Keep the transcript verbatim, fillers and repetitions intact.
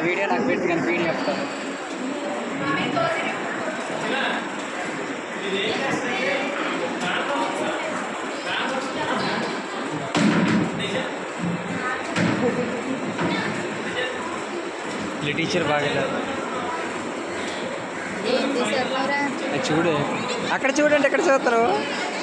Video నాకు పెట్టి కానీ పీడి చెప్తాను. టీచర్ బాగా చూడు, అక్కడ చూడండి, ఎక్కడ చూస్తారు.